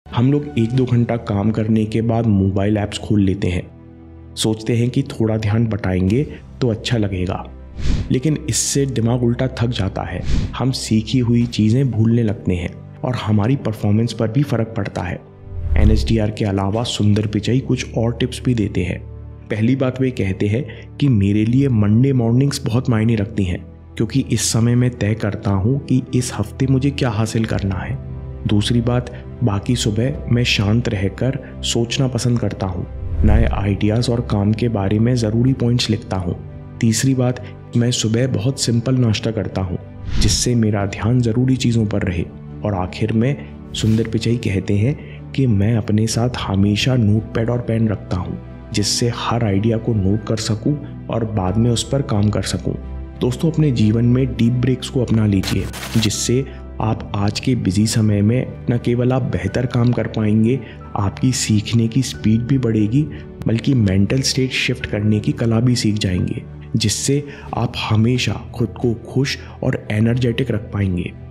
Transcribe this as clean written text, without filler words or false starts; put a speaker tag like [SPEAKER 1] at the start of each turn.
[SPEAKER 1] हम लोग 1-2 घंटा काम करने के बाद मोबाइल ऐप्स खोल लेते हैं, सोचते हैं कि थोड़ा ध्यान बटाएंगे तो अच्छा लगेगा, लेकिन इससे दिमाग उल्टा थक जाता है। हम सीखी हुई चीज़ें भूलने लगते हैं और हमारी परफॉर्मेंस पर भी फ़र्क पड़ता है। NSDR के अलावा सुंदर पिचाई कुछ और टिप्स भी देते हैं। पहली बात वे कहते हैं कि मेरे लिए मंडे मॉर्निंग्स बहुत मायने रखती हैं, क्योंकि इस समय मैं तय करता हूँ कि इस हफ्ते मुझे क्या हासिल करना है। दूसरी बात, बाकी सुबह मैं शांत रहकर सोचना पसंद करता हूँ, नए आइडियाज़ और काम के बारे में ज़रूरी पॉइंट्स लिखता हूँ। तीसरी बात, मैं सुबह बहुत सिंपल नाश्ता करता हूँ जिससे मेरा ध्यान ज़रूरी चीज़ों पर रहे। और आखिर में सुंदर पिचाई कहते हैं कि मैं अपने साथ हमेशा नोटपैड और पेन रखता हूँ, जिससे हर आइडिया को नोट कर सकूँ और बाद में उस पर काम कर सकूँ। दोस्तों, अपने जीवन में डीप ब्रेक्स को अपना लीजिए, जिससे आप आज के बिजी समय में न केवल आप बेहतर काम कर पाएंगे, आपकी सीखने की स्पीड भी बढ़ेगी, बल्कि मेंटल स्टेट शिफ्ट करने की कला भी सीख जाएंगे, जिससे आप हमेशा खुद को खुश और एनर्जेटिक रख पाएंगे।